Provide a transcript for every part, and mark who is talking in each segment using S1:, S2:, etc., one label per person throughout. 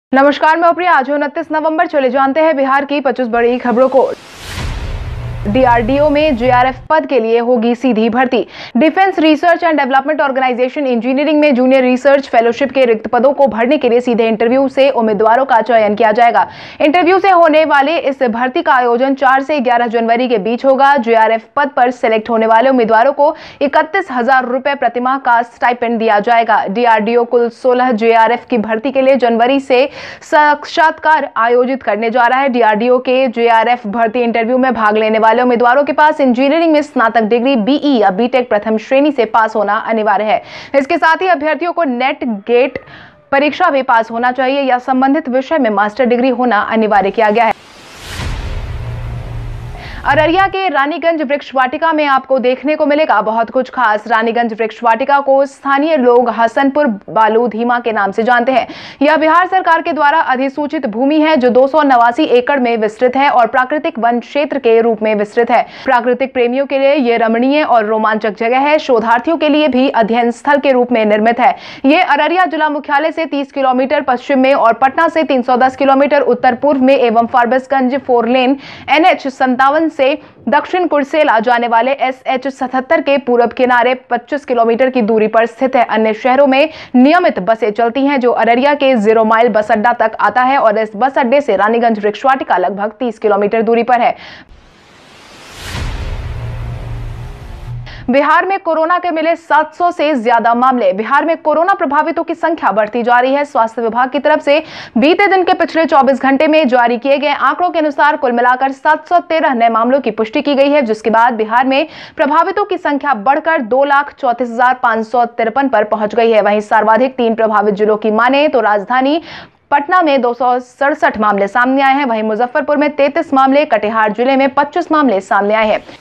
S1: नमस्कार, मैं प्रिया। आज 29 नवंबर। चले जानते हैं बिहार की 25 बड़ी खबरों को। डीआरडीओ में जेआरएफ पद के लिए होगी सीधी भर्ती। Defence research and development organisation engineering में जूनियर रिसर्च फेलोशिप के रिक्त पदों को भरने के लिए सीधे इंटरव्यू से उम्मीदवारों का चयन किया जाएगा। इंटरव्यू से होने वाले इस भर्ती का आयोजन 4 से 11 जनवरी के बीच होगा। जेआरएफ पद पर सिलेक्ट होने वाले उम्मीदवारों को 31,000 रुपए प्रतिमाह का स्टाइपेंड दिया जाएगा। डीआरडीओ कुल 16 जेआरएफ की भर्ती के लिए जनवरी से साक्षात्कार आयोजित करने जा रहा है। डीआरडीओ के जेआरएफ भर्ती इंटरव्यू में भाग लेने वाले उम्मीदवारों के पास इंजीनियरिंग में स्नातक डिग्री बीई या बीटेक प्रथम श्रेणी से पास होना अनिवार्य है। इसके साथ ही अभ्यर्थियों को नेट गेट परीक्षा भी पास होना चाहिए या संबंधित विषय में मास्टर डिग्री होना अनिवार्य किया गया है। अररिया के रानीगंज वृक्ष वाटिका में आपको देखने को मिलेगा बहुत कुछ खास। रानीगंज वृक्ष वाटिका को स्थानीय लोग हसनपुर बालू धीमा के नाम से जानते हैं। यह बिहार सरकार के द्वारा अधिसूचित भूमि है जो 289 एकड़ में विस्तृत है और प्राकृतिक वन क्षेत्र के रूप में विस्तृत है। प्राकृतिक प्रेमियों के लिए यह रमणीय और रोमांचक जगह है। शोधार्थियों के लिए भी अध्ययन स्थल के रूप में निर्मित है। ये अररिया जिला मुख्यालय से 30 किलोमीटर पश्चिम में और पटना से 310 किलोमीटर उत्तर पूर्व में एवं फारबिसगंज 4 लेन NH 57 से दक्षिण कुर्सेला जाने वाले SH 77 के पूरब किनारे 25 किलोमीटर की दूरी पर स्थित है। अन्य शहरों में नियमित बसें चलती हैं जो अररिया के 0 माइल बस अड्डा तक आता है और इस बस अड्डे से रानीगंज वृक्ष वाटिका लगभग 30 किलोमीटर दूरी पर है। बिहार में कोरोना के मिले 700 से ज्यादा मामले। बिहार में कोरोना प्रभावितों की संख्या बढ़ती जा रही है। स्वास्थ्य विभाग की तरफ से बीते दिन के पिछले 24 घंटे में जारी किए गए आंकड़ों के अनुसार कुल मिलाकर 713 नए मामलों की पुष्टि की गई है, जिसके बाद बिहार में प्रभावितों की संख्या बढ़कर 2,34,553 पर पहुंच गई है। वहीं सर्वाधिक 3 प्रभावित जिलों की माने तो राजधानी पटना में 267 मामले सामने आए हैं। वहीं मुजफ्फरपुर में 33 मामले, कटिहार जिले में 25 मामले सामने आए हैं।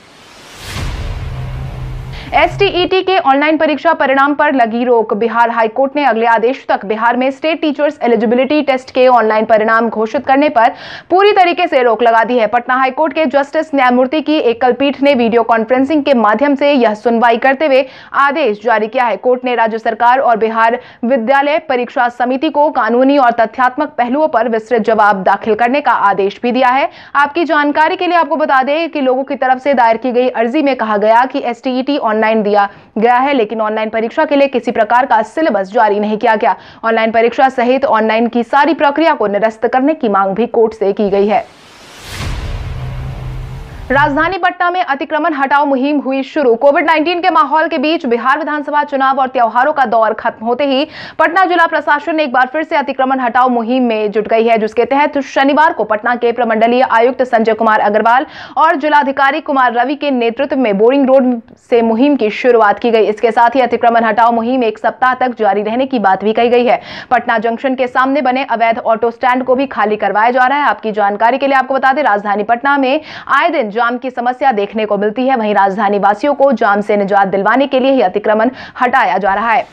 S1: STET के ऑनलाइन परीक्षा परिणाम पर लगी रोक। बिहार हाईकोर्ट ने अगले आदेश तक बिहार में स्टेट टीचर्स एलिजिबिलिटी टेस्ट के ऑनलाइन परिणाम घोषित करने पर पूरी तरीके से रोक लगा दी है। पटना हाईकोर्ट के जस्टिस न्यायमूर्ति की एकल पीठ ने वीडियो कॉन्फ्रेंसिंग के माध्यम से यह सुनवाई करते हुए आदेश जारी किया है। कोर्ट ने राज्य सरकार और बिहार विद्यालय परीक्षा समिति को कानूनी और तथ्यात्मक पहलुओं पर विस्तृत जवाब दाखिल करने का आदेश भी दिया है। आपकी जानकारी के लिए आपको बता दें कि लोगों की तरफ से दायर की गई अर्जी में कहा गया कि STET ऑनलाइन दिया गया है, लेकिन ऑनलाइन परीक्षा के लिए किसी प्रकार का सिलेबस जारी नहीं किया गया। ऑनलाइन परीक्षा सहित ऑनलाइन की सारी प्रक्रिया को निरस्त करने की मांग भी कोर्ट से की गई है। राजधानी पटना में अतिक्रमण हटाओ मुहिम हुई शुरू। कोविड-19 के माहौल के बीच बिहार विधानसभा चुनाव और त्योहारों का दौर खत्म होते ही पटना जिला प्रशासन ने एक बार फिर से अतिक्रमण हटाओ मुहिम में जुट गई है, जिसके तहत शनिवार को पटना के प्रमंडलीय आयुक्त संजय कुमार अग्रवाल और जिलाधिकारी कुमार रवि के नेतृत्व में बोरिंग रोड से मुहिम की शुरुआत की गई। इसके साथ ही अतिक्रमण हटाओ मुहिम 1 सप्ताह तक जारी रहने की बात भी कही गई है। पटना जंक्शन के सामने बने अवैध ऑटो स्टैंड को भी खाली करवाया जा रहा है। आपकी जानकारी के लिए आपको बता दें, राजधानी पटना में आए दिन जाम की समस्या देखने को मिलती है। वहीं राजधानी वासियों को जाम से निजात दिलवाने के लिए ही अतिक्रमण हटाया जा रहा है।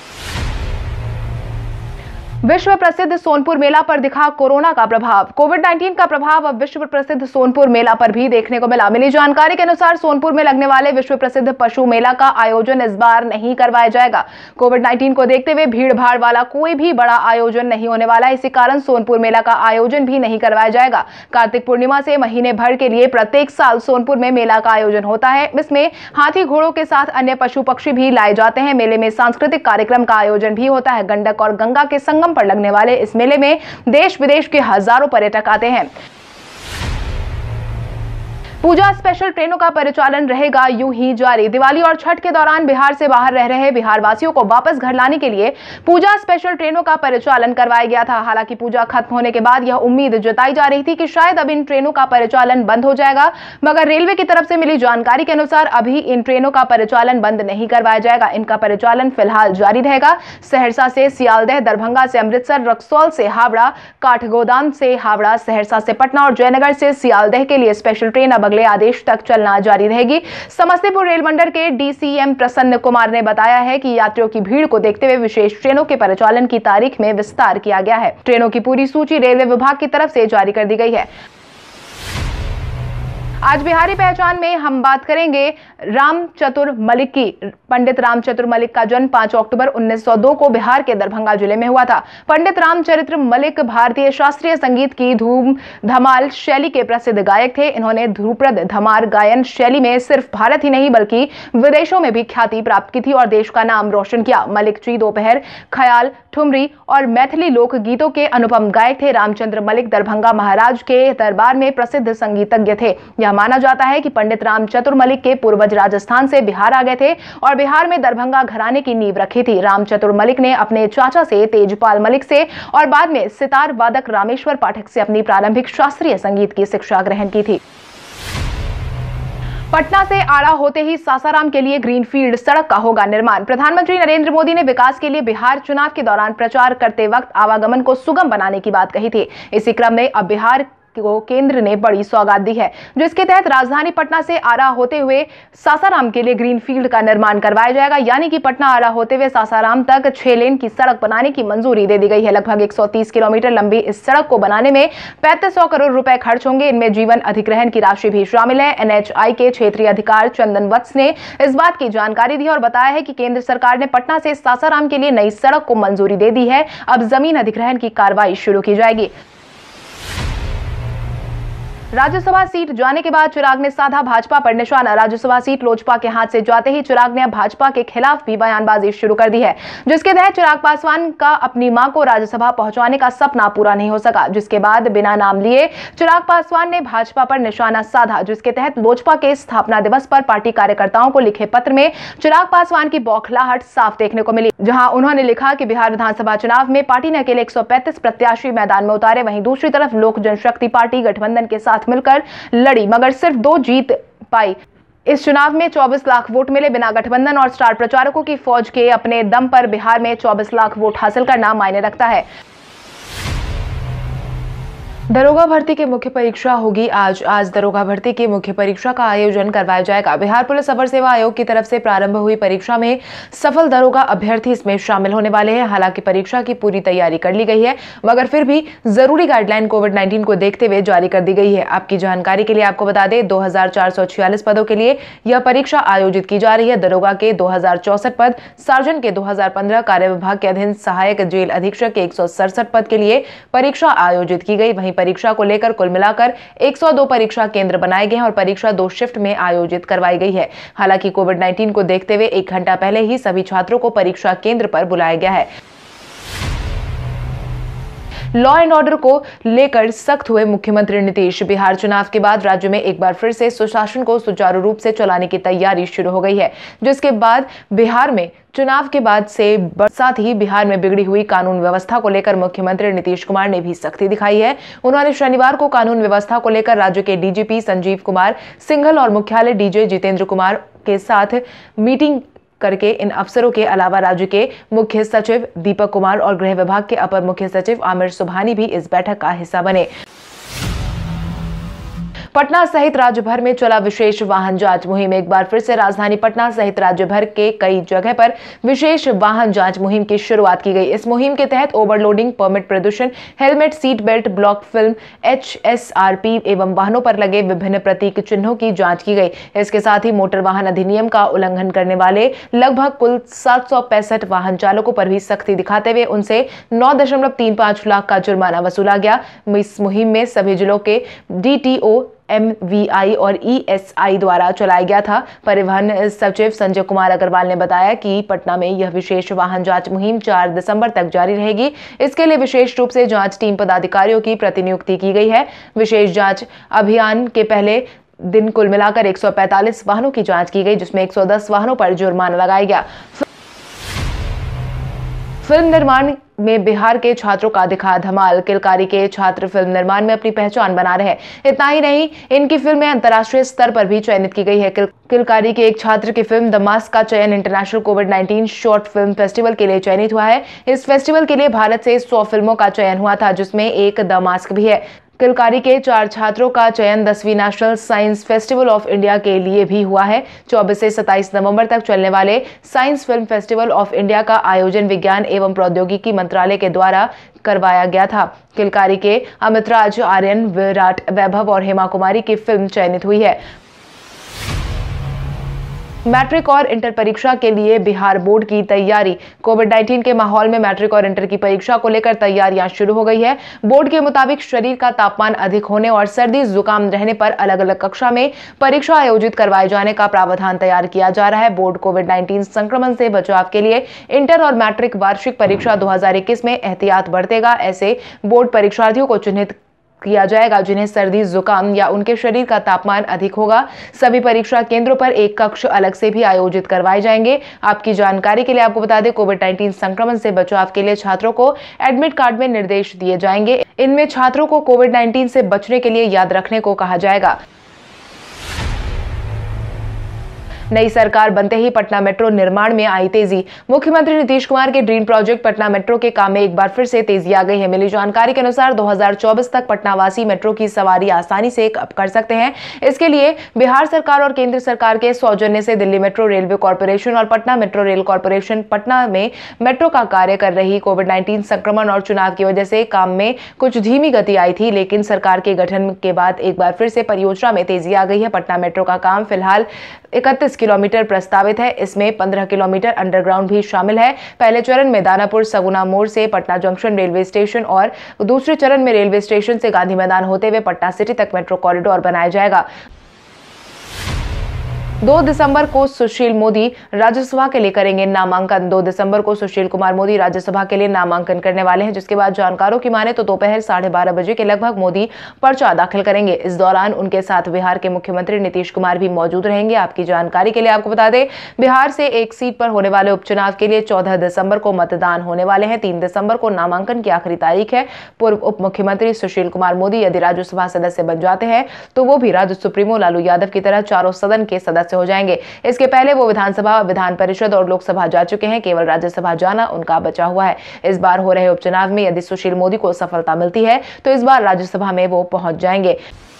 S1: विश्व प्रसिद्ध सोनपुर मेला पर दिखा कोरोना का प्रभाव। कोविड-19 का प्रभाव अब विश्व प्रसिद्ध सोनपुर मेला पर भी देखने को मिला। मिली जानकारी के अनुसार सोनपुर में लगने वाले विश्व प्रसिद्ध पशु मेला का आयोजन इस बार नहीं करवाया जाएगा। कोविड-19 को देखते हुए भीड़ भाड़ वाला कोई भी बड़ा आयोजन नहीं होने वाला है। इसी कारण सोनपुर मेला का आयोजन भी नहीं करवाया जाएगा। कार्तिक पूर्णिमा से महीने भर के लिए प्रत्येक साल सोनपुर में मेला का आयोजन होता है। इसमें हाथी घोड़ों के साथ अन्य पशु पक्षी भी लाए जाते हैं। मेले में सांस्कृतिक कार्यक्रम का आयोजन भी होता है। गंडक और गंगा के संगम पर लगने वाले इस मेले में देश विदेश के हजारों पर्यटक आते हैं। पूजा स्पेशल ट्रेनों का परिचालन रहेगा यूं ही जारी। दिवाली और छठ के दौरान बिहार से बाहर रह रहे बिहार वासियों को वापस घर लाने के लिए पूजा स्पेशल ट्रेनों का परिचालन करवाया गया था। हालांकि पूजा खत्म होने के बाद यह उम्मीद जताई जा रही थी कि शायद अब इन ट्रेनों का परिचालन बंद हो जाएगा, मगर रेलवे की तरफ से मिली जानकारी के अनुसार अभी इन ट्रेनों का परिचालन बंद नहीं करवाया जाएगा। इनका परिचालन फिलहाल जारी रहेगा। सहरसा से सियालदह, दरभंगा से अमृतसर, रक्सौल से हावड़ा, काठगोदाम से हावड़ा, सहरसा से पटना और जयनगर से सियालदह के लिए स्पेशल ट्रेन अब अगले आदेश तक चलना जारी रहेगी। समस्तीपुर रेल मंडल के DCM प्रसन्न कुमार ने बताया है कि यात्रियों की भीड़ को देखते हुए विशेष ट्रेनों के परिचालन की तारीख में विस्तार किया गया है। ट्रेनों की पूरी सूची रेलवे विभाग की तरफ से जारी कर दी गई है। आज बिहारी पहचान में हम बात करेंगे रामचतुर मलिक की। पंडित रामचतुर मलिक का जन्म 5 अक्टूबर 1902 को बिहार के दरभंगा जिले में हुआ था। पंडित रामचरित्र मलिक भारतीय शास्त्रीय संगीत की धूम धमाल शैली के प्रसिद्ध गायक थे। इन्होंने ध्रुपद धमार गायन शैली में सिर्फ भारत ही नहीं बल्कि विदेशों में भी ख्याति प्राप्त की थी और देश का नाम रोशन किया। मलिक जी दोपहर, ख्याल, ठुमरी और मैथिली लोक गीतों के अनुपम गायक थे। रामचंद्र मलिक दरभंगा महाराज के दरबार में प्रसिद्ध संगीतज्ञ थे। यह माना जाता है कि पंडित रामचतुर मलिक के पूर्वज राजस्थान से बिहार आ गए थे और बिहार में दरभंगा घराने की नींव रखी थी। रामचतुर मलिक ने अपने चाचा से तेजपाल मलिक से और बाद में सितार वादक रामेश्वर पाठक से अपनी प्रारंभिक शास्त्रीय संगीत की शिक्षा ग्रहण की थी। पटना से आरा होते ही सासाराम के लिए ग्रीनफील्ड सड़क का होगा निर्माण। प्रधानमंत्री नरेंद्र मोदी ने विकास के लिए बिहार चुनाव के दौरान प्रचार करते वक्त आवागमन को सुगम बनाने की बात कही थी। इसी क्रम में अब बिहार को केंद्र ने बड़ी सौगात दी है, जिसके तहत राजधानी पटना से आरा होते हुए सासाराम के लिए ग्रीनफील्ड का निर्माण करवाया जाएगा। यानी कि पटना आरा होते हुए सासाराम तक 6 लेन की सड़क बनाने की मंजूरी दे दी गई है। लगभग 130 किलोमीटर लंबी इस सड़क को बनाने में 3500 करोड़ रुपए खर्च होंगे। इनमें जीवन अधिग्रहण की राशि भी शामिल है। NHAI के क्षेत्रीय अधिकारी चंदन वत्स ने इस बात की जानकारी दी और बताया है कि केंद्र सरकार ने पटना से सासाराम के लिए नई सड़क को मंजूरी दे दी है। अब जमीन अधिग्रहण की कार्रवाई शुरू की जाएगी। राज्यसभा सीट जाने के बाद चिराग ने साधा भाजपा पर निशाना। राज्यसभा सीट लोजपा के हाथ से जाते ही चिराग ने अब भाजपा के खिलाफ भी बयानबाजी शुरू कर दी है, जिसके तहत चिराग पासवान का अपनी मां को राज्यसभा पहुंचाने का सपना पूरा नहीं हो सका, जिसके बाद बिना नाम लिए चिराग पासवान ने भाजपा पर निशाना साधा, जिसके तहत लोजपा के स्थापना दिवस पर पार्टी कार्यकर्ताओं को लिखे पत्र में चिराग पासवान की बौखलाहट साफ देखने को मिली, जहां उन्होंने लिखा कि बिहार विधानसभा चुनाव में पार्टी ने अकेले 135 प्रत्याशी मैदान में उतारे, वहीं दूसरी तरफ लोक जनशक्ति पार्टी गठबंधन के साथ मिलकर लड़ी मगर सिर्फ 2 जीत पाई। इस चुनाव में 24 लाख वोट मिले। बिना गठबंधन और स्टार प्रचारकों की फौज के अपने दम पर बिहार में 24 लाख वोट हासिल करना मायने रखता है। दरोगा भर्ती की मुख्य परीक्षा होगी आज दरोगा भर्ती की मुख्य परीक्षा का आयोजन करवाया जाएगा। बिहार पुलिस अवर सेवा आयोग की तरफ से प्रारंभ हुई परीक्षा में सफल दरोगा अभ्यर्थी इसमें शामिल होने वाले हैं। हालांकि परीक्षा की पूरी तैयारी कर ली गई है, मगर फिर भी जरूरी गाइडलाइन कोविड-19 को देखते हुए जारी कर दी गई है। आपकी जानकारी के लिए आपको बता दें, 2446 पदों के लिए यह परीक्षा आयोजित की जा रही है। दरोगा के 2064 पद, सार्जन के 2015, कार्य विभाग के अधीन सहायक जेल अधीक्षक के 167 पद के लिए परीक्षा आयोजित की गई। वहीं परीक्षा को लेकर कुल मिलाकर 102 परीक्षा केंद्र बनाए गए हैं और परीक्षा 2 शिफ्ट में आयोजित करवाई गई है। हालांकि कोविड-19 को देखते हुए 1 घंटा पहले ही सभी छात्रों को परीक्षा केंद्र पर बुलाया गया है। लॉ एंड ऑर्डर को लेकर सख्त हुए मुख्यमंत्री नीतीश। बिहार चुनाव के बाद राज्य में एक बार फिर से सुशासन को सुचारू रूप से चलाने की तैयारी शुरू हो गई है, जिसके बाद बिहार में चुनाव के बाद से साथ ही बिहार में बिगड़ी हुई कानून व्यवस्था को लेकर मुख्यमंत्री नीतीश कुमार ने भी सख्ती दिखाई है। उन्होंने शनिवार को कानून व्यवस्था को लेकर राज्य के डीजीपी संजीव कुमार सिंघल और मुख्यालय डीजे जितेंद्र कुमार के साथ मीटिंग करके इन अफसरों के अलावा राज्य के मुख्य सचिव दीपक कुमार और गृह विभाग के अपर मुख्य सचिव आमिर सुबहानी भी इस बैठक का हिस्सा बने। पटना सहित राज्य भर में चला विशेष वाहन जांच मुहिम। एक बार फिर से राजधानी पटना सहित राज्य भर के कई जगह पर विशेष वाहन जांच मुहिम की शुरुआत की गई। इस मुहिम के तहत ओवरलोडिंग, परमिट प्रदूषण, helmet, seat belt, black film, HSRP एवं वाहनों पर लगे विभिन्न प्रतीक चिन्हों की जांच की गई। इसके साथ ही मोटर वाहन अधिनियम का उल्लंघन करने वाले लगभग कुल 765 वाहन चालकों पर भी सख्ती दिखाते हुए उनसे 9.35 लाख का जुर्माना वसूला गया। इस मुहिम में सभी जिलों के DTO, MVI और ESI द्वारा चलाया गया था। परिवहन सचिव संजय कुमार अग्रवाल ने बताया कि पटना में यह विशेष वाहन जांच मुहिम 4 दिसंबर तक जारी रहेगी। इसके लिए विशेष रूप से जांच टीम पदाधिकारियों की प्रतिनियुक्ति की गई है। विशेष जांच अभियान के पहले दिन कुल मिलाकर 145 वाहनों की जांच की गई, जिसमें 110 वाहनों पर जुर्माना लगाया गया। फिल्म निर्माण में बिहार के छात्रों का दिखा धमाल। किलकारी के छात्र फिल्म निर्माण में अपनी पहचान बना रहे हैं। इतना ही नहीं, इनकी फिल्में अंतर्राष्ट्रीय स्तर पर भी चयनित की गई है। किलकारी के एक छात्र की फिल्म द मास्क का चयन इंटरनेशनल कोविड-19 शॉर्ट फिल्म फेस्टिवल के लिए चयनित हुआ है। इस फेस्टिवल के लिए भारत से 100 फिल्मों का चयन हुआ था, जिसमें एक द मास्क भी है। किलकारी के 4 छात्रों का चयन 10वीं national science festival of India के लिए भी हुआ है। 24 से 27 नवंबर तक चलने वाले science film festival of India का आयोजन विज्ञान एवं प्रौद्योगिकी मंत्रालय के द्वारा करवाया गया था। किलकारी के अमितराज, आर्यन, विराट, वैभव और हेमा कुमारी की फिल्म चयनित हुई है। मैट्रिक और इंटर परीक्षा के लिए बिहार बोर्ड की तैयारी। कोविड-19 के माहौल में मैट्रिक और इंटर की परीक्षा को लेकर तैयारियां शुरू हो गई है। बोर्ड के मुताबिक शरीर का तापमान अधिक होने और सर्दी जुकाम रहने पर अलग अलग कक्षा में परीक्षा आयोजित करवाए जाने का प्रावधान तैयार किया जा रहा है। बोर्ड कोविड-19 संक्रमण से बचाव के लिए इंटर और मैट्रिक वार्षिक परीक्षा 2021 में एहतियात बरतेगा। ऐसे बोर्ड परीक्षार्थियों को चिन्हित किया जाएगा जिन्हें सर्दी जुकाम या उनके शरीर का तापमान अधिक होगा। सभी परीक्षा केंद्रों पर एक कक्ष अलग से भी आयोजित करवाए जाएंगे। आपकी जानकारी के लिए आपको बता दें, कोविड-19 संक्रमण से बचाव के लिए छात्रों को एडमिट कार्ड में निर्देश दिए जाएंगे। इनमें छात्रों को कोविड-19 से बचने के लिए याद रखने को कहा जाएगा। नई सरकार बनते ही पटना मेट्रो निर्माण में आई तेजी। मुख्यमंत्री नीतीश कुमार के ड्रीम प्रोजेक्ट पटना मेट्रो के काम में एक बार फिर से तेजी आ गई है। मिली जानकारी के अनुसार 2024 तक पटनावासी मेट्रो की सवारी आसानी से कर सकते हैं। इसके लिए बिहार सरकार और केंद्र सरकार के सौजन्य से दिल्ली मेट्रो रेलवे कॉर्पोरेशन और Patna metro rail corporation Patna में मेट्रो का कार्य कर रही। कोविड-19 संक्रमण और चुनाव की वजह से काम में कुछ धीमी गति आई थी, लेकिन सरकार के गठन के बाद एक बार फिर से परियोजना में तेजी आ गई है। पटना मेट्रो का काम फिलहाल 31 किलोमीटर प्रस्तावित है। इसमें 15 किलोमीटर अंडरग्राउंड भी शामिल है। पहले चरण में दानापुर सगुना मोड़ से पटना जंक्शन रेलवे स्टेशन और दूसरे चरण में रेलवे स्टेशन से गांधी मैदान होते हुए पटना सिटी तक मेट्रो कॉरिडोर बनाया जाएगा। 2 दिसंबर को सुशील मोदी राज्यसभा के लिए करेंगे नामांकन। 2 दिसंबर को सुशील कुमार मोदी राज्यसभा के लिए नामांकन करने वाले हैं, जिसके बाद जानकारों की माने तो दोपहर 12:30 बजे के लगभग मोदी पर्चा दाखिल करेंगे। इस दौरान उनके साथ बिहार के मुख्यमंत्री नीतीश कुमार भी मौजूद रहेंगे। आपकी जानकारी के लिए आपको बता दें, बिहार से एक सीट पर होने वाले उपचुनाव के लिए 14 दिसंबर को मतदान होने वाले हैं। 3 दिसंबर को नामांकन की आखिरी तारीख है। पूर्व उप मुख्यमंत्री सुशील कुमार मोदी यदि राज्यसभा सदस्य बन जाते हैं तो वो भी राज्य सुप्रीमो लालू यादव की तरह चारों सदन के सदस्य हो जाएंगे। इसके पहले वो विधानसभा, विधान परिषद और लोकसभा जा चुके हैं। केवल राज्यसभा जाना उनका बचा हुआ है। इस बार हो रहे उपचुनाव में यदि सुशील मोदी को सफलता मिलती है तो इस बार राज्यसभा में वो पहुंच जाएंगे।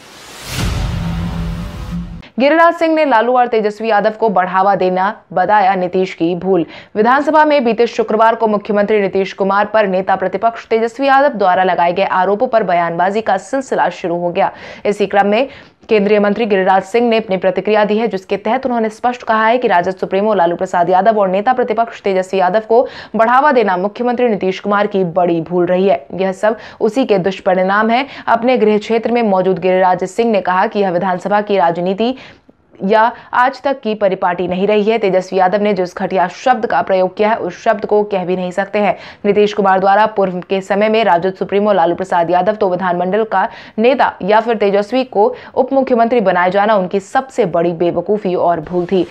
S1: गिरिराज सिंह ने लालू और तेजस्वी यादव को बढ़ावा देना बताया नीतीश की भूल। विधानसभा में बीते शुक्रवार को मुख्यमंत्री नीतीश कुमार पर नेता प्रतिपक्ष तेजस्वी यादव द्वारा लगाए गए आरोपों पर बयानबाजी का सिलसिला शुरू हो गया। इसी क्रम में केंद्रीय मंत्री गिरिराज सिंह ने अपनी प्रतिक्रिया दी है, जिसके तहत उन्होंने स्पष्ट कहा है कि राजद सुप्रीमो लालू प्रसाद यादव और नेता प्रतिपक्ष तेजस्वी यादव को बढ़ावा देना मुख्यमंत्री नीतीश कुमार की बड़ी भूल रही है। यह सब उसी के दुष्परिणाम है। अपने गृह क्षेत्र में मौजूद गिरिराज सिंह ने कहा कि यह विधानसभा की राजनीति या आज तक की परिपाटी नहीं रही है। तेजस्वी यादव ने जिस घटिया शब्द का प्रयोग किया है उस शब्द को कह भी नहीं सकते हैं। नीतीश कुमार द्वारा पूर्व के समय में राजद सुप्रीमो लालू प्रसाद यादव तो विधानमंडल का नेता या फिर तेजस्वी को उप मुख्यमंत्री बनाए जाना उनकी सबसे बड़ी बेवकूफी और भूल थी।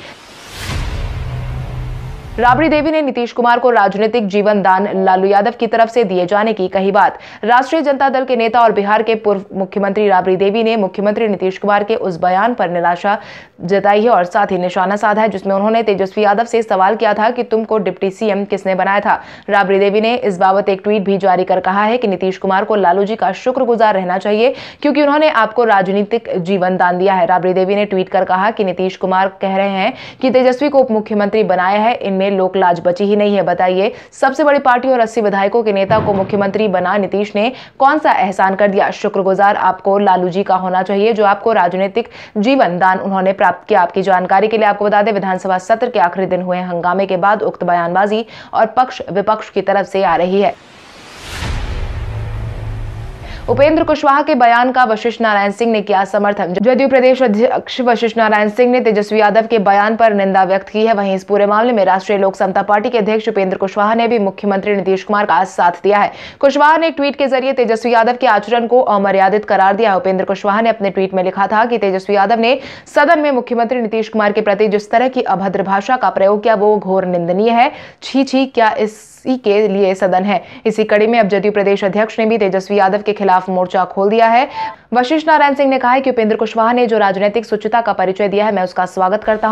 S1: राबड़ी देवी ने नीतीश कुमार को राजनीतिक जीवन दान लालू यादव की तरफ से दिए जाने की कही बात। राष्ट्रीय जनता दल के नेता और बिहार के पूर्व मुख्यमंत्री राबड़ी देवी ने मुख्यमंत्री नीतीश कुमार के उस बयान पर निराशा जताई है और साथ ही निशाना साधा है जिसमें उन्होंने तेजस्वी यादव से सवाल किया था कि तुमको डिप्टी सीएम किसने बनाया था। राबड़ी देवी ने इस बाबत एक ट्वीट भी जारी कर कहा है कि नीतीश कुमार को लालू जी का शुक्रगुजार रहना चाहिए क्योंकि उन्होंने आपको राजनीतिक जीवन दान दिया है। राबड़ी देवी ने ट्वीट कर कहा कि नीतीश कुमार कह रहे हैं कि तेजस्वी को उप मुख्यमंत्री बनाया है, इनमें लोक लाज बची ही नहीं है। बताइए, सबसे बड़ी पार्टी और 80 विधायकों के नेता को मुख्यमंत्री बना नीतीश ने कौन सा एहसान कर दिया। शुक्रगुजार आपको लालू जी का होना चाहिए जो आपको राजनीतिक जीवन दान उन्होंने प्राप्त किया। आपकी जानकारी के लिए आपको बता दें, विधानसभा सत्र के आखिरी दिन हुए हंगामे के बाद उक्त बयानबाजी और पक्ष विपक्ष की तरफ से आ रही है। उपेंद्र कुशवाहा के बयान का वशिष्ठ नारायण सिंह ने किया समर्थन। जदयू प्रदेश अध्यक्ष वशिष्ठ नारायण सिंह ने तेजस्वी यादव के बयान पर निंदा व्यक्त की है। वहीं इस पूरे मामले में राष्ट्रीय लोक समता पार्टी के अध्यक्ष उपेंद्र कुशवाहा ने भी मुख्यमंत्री नीतीश कुमार का साथ दिया है। कुशवाहा ने ट्वीट के जरिए तेजस्वी यादव के आचरण को अमर्यादित करार दिया। उपेंद्र कुशवाहा ने अपने ट्वीट में लिखा था कि तेजस्वी यादव ने सदन में मुख्यमंत्री नीतीश कुमार के प्रति जिस तरह की अभद्र भाषा का प्रयोग किया वो घोर निंदनीय है। छी छी, क्या इसी के लिए सदन है। इसी कड़ी में अब जदयू प्रदेश अध्यक्ष ने भी तेजस्वी यादव के खिलाफ मोर्चा खोल दिया है। वशिष्ठ नारायण सिंह ने कहा है कि उपेंद्र कुशवाहा ने जो राजनीतिक शुचिता का परिचय दिया है, मैं उसका स्वागत करता हूं।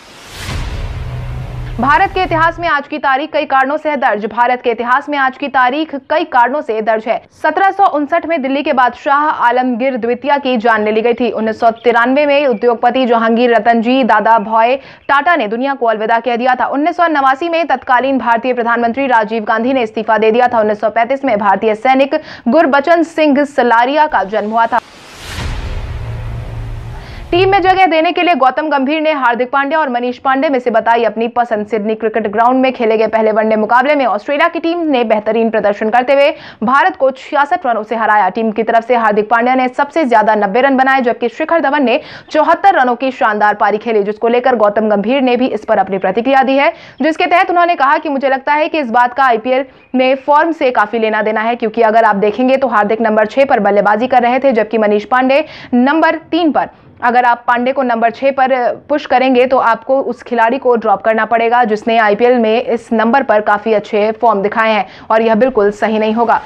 S1: भारत के इतिहास में आज की तारीख कई कारणों से है दर्ज। भारत के इतिहास में आज की तारीख कई कारणों से दर्ज है। 1759 में दिल्ली के बादशाह आलमगीर द्वितीय की जान ले ली गई थी। 1993 में उद्योगपति जहांगीर रतनजी दादा भाई टाटा ने दुनिया को अलविदा कह दिया था। 1989 में तत्कालीन भारतीय प्रधानमंत्री राजीव गांधी ने इस्तीफा दे दिया था। 1935 में भारतीय सैनिक गुरबचन सिंह सलारिया का जन्म हुआ था। टीम में जगह देने के लिए गौतम गंभीर ने हार्दिक पांड्या और मनीष पांडे में से बताई अपनी पसंद। सिडनी क्रिकेट ग्राउंड में खेले गए पहले वनडे मुकाबले में ऑस्ट्रेलिया की टीम ने बेहतरीन प्रदर्शन करते हुए भारत को 66 रनों से हराया। टीम की तरफ से हार्दिक पांड्या ने सबसे ज्यादा 90 रन बनाए, जबकि शिखर धवन ने 74 रनों की शानदार पारी खेली, जिसको लेकर गौतम गंभीर ने भी इस पर अपनी प्रतिक्रिया दी है, जिसके तहत उन्होंने कहा कि मुझे लगता है कि इस बात का आईपीएल में फॉर्म से काफी लेना देना है, क्योंकि अगर आप देखेंगे तो हार्दिक नंबर 6 पर बल्लेबाजी कर रहे थे, जबकि मनीष पांडे नंबर 3 पर। अगर आप पांडे को नंबर 6 पर पुश करेंगे तो आपको उस खिलाड़ी को ड्रॉप करना पड़ेगा जिसने आईपीएल में इस नंबर पर काफी अच्छे फॉर्म दिखाए हैं, और यह बिल्कुल सही नहीं होगा।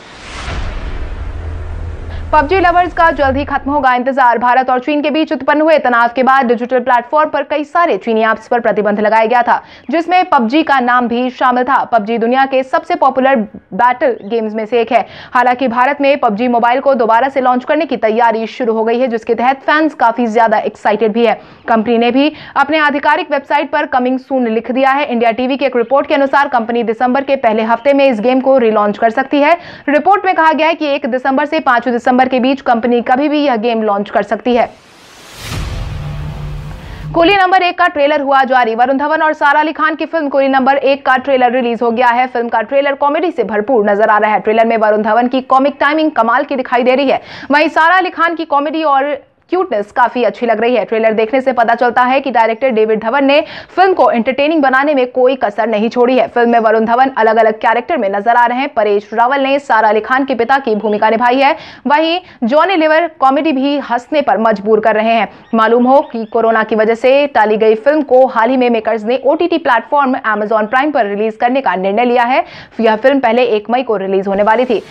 S1: पबजी लवर्स का जल्द ही खत्म होगा इंतजार। भारत और चीन के बीच उत्पन्न हुए तनाव के बाद डिजिटल प्लेटफॉर्म पर कई सारे चीनी ऐप्स पर प्रतिबंध लगाया गया था, जिसमें पबजी का नाम भी शामिल था। पबजी दुनिया के सबसे पॉपुलर बैटल गेम्स में से एक है। हालांकि भारत में पबजी मोबाइल को दोबारा से लॉन्च करने की तैयारी शुरू हो गई है, जिसके तहत फैंस काफी ज्यादा एक्साइटेड भी है। कंपनी ने भी अपने आधिकारिक वेबसाइट पर कमिंग सून लिख दिया है। इंडिया टीवी की एक रिपोर्ट के अनुसार कंपनी दिसंबर के पहले हफ्ते में इस गेम को रिलॉन्च कर सकती है। रिपोर्ट में कहा गया है कि 1 दिसंबर से 5 दिसंबर के बीच कंपनी कभी भी यह गेम लॉन्च कर सकती है। कूली नंबर 1 का ट्रेलर हुआ जारी। वरुण धवन और सारा अली खान की फिल्म कूली नंबर 1 का ट्रेलर रिलीज हो गया है। फिल्म का ट्रेलर कॉमेडी से भरपूर नजर आ रहा है। ट्रेलर में वरुण धवन की कॉमिक टाइमिंग कमाल की दिखाई दे रही है, वहीं सारा अली खान की कॉमेडी और क्यूटनेस काफी अच्छी लग रही है। ट्रेलर देखने से पता चलता है कि डायरेक्टर डेविड धवन ने फिल्म को एंटरटेनिंग बनाने में कोई कसर नहीं छोड़ी है। फिल्म में वरुण धवन अलग अलग कैरेक्टर में नजर आ रहे हैं। परेश रावल ने सारा अली खान के पिता की भूमिका निभाई है, वहीं जॉनी लीवर कॉमेडी भी हंसने पर मजबूर कर रहे हैं। मालूम हो कि कोरोना की वजह से टाली गई फिल्म को हाल ही में मेकर्स ने ओटीटी प्लेटफॉर्म अमेजॉन प्राइम पर रिलीज करने का निर्णय लिया है। यह फिल्म पहले 1 मई को रिलीज होने वाली थी।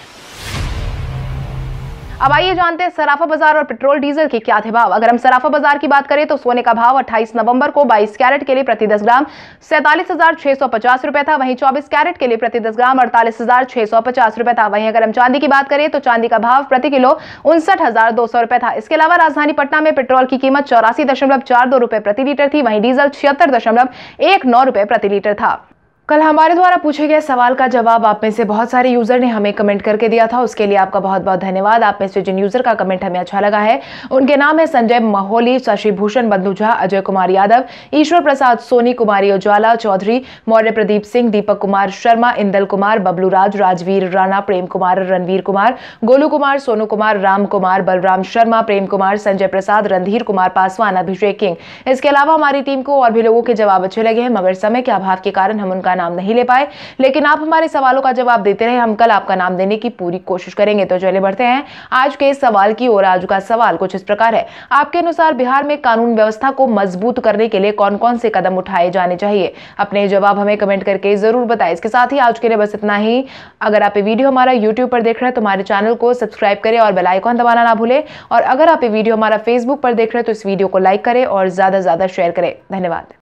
S1: अब आइए जानते हैं सराफा बाजार और पेट्रोल डीजल के क्या थे भाव। अगर हम सराफा बाजार की बात करें तो सोने का भाव 28 नवंबर को 22 कैरेट के लिए प्रति 10 ग्राम 47,650 रुपए था, वहीं 24 कैरेट के लिए प्रति 10 ग्राम 48,650 रुपए था। वहीं अगर हम चांदी की बात करें तो चांदी का भाव प्रति किलो 59,200 रुपए था। इसके अलावा राजधानी पटना में पेट्रोल की कीमत 84.42 रुपए प्रति लीटर थी, वहीं डीजल 76.19 रुपए प्रति लीटर था। कल हमारे द्वारा पूछे गए सवाल का जवाब आप में से बहुत सारे यूजर ने हमें कमेंट करके दिया था, उसके लिए आपका बहुत बहुत धन्यवाद। आप में से जिन यूजर का कमेंट हमें अच्छा लगा है उनके नाम है संजय महोली, शशि भूषण बंधु झा, अजय कुमार यादव, ईश्वर प्रसाद सोनी, कुमारी उज्ज्वला चौधरी, मौर्य प्रदीप सिंह, दीपक कुमार शर्मा, इंदल कुमार, बबलू राज, राजवीर राणा, प्रेम कुमार, रणवीर कुमार, गोलू कुमार, सोनू कुमार, राम कुमार, बलराम शर्मा, प्रेम कुमार, संजय प्रसाद, रणधीर कुमार पासवान, अभिषेक किंग। इसके अलावा हमारी टीम को और भी लोगों के जवाब अच्छे लगे हैं, मगर समय के अभाव के कारण हम उनका नाम नहीं ले पाए, लेकिन आप हमारे सवालों का जवाब देते रहे। हम कल आपका नाम देने की पूरी कोशिश करेंगे। तो चलिए बढ़ते हैं आज के सवाल की ओर। आज का सवाल कुछ इस प्रकार है। आपके अनुसार बिहार में कानून व्यवस्था को मजबूत करने के लिए कौन कौन से कदम उठाए जाने चाहिए? अपने जवाब हमें कमेंट करके जरूर बताएं। इसके साथ ही आज के लिए बस इतना ही। अगर आप ये वीडियो हमारा यूट्यूब पर देख रहे हैं तो हमारे चैनल को सब्सक्राइब करें और बेल आइकॉन दबाना ना भूलें, और अगर आप ये वीडियो हमारा फेसबुक पर देख रहे हैं तो इस वीडियो को लाइक करें और ज्यादा से ज्यादा शेयर करें। धन्यवाद।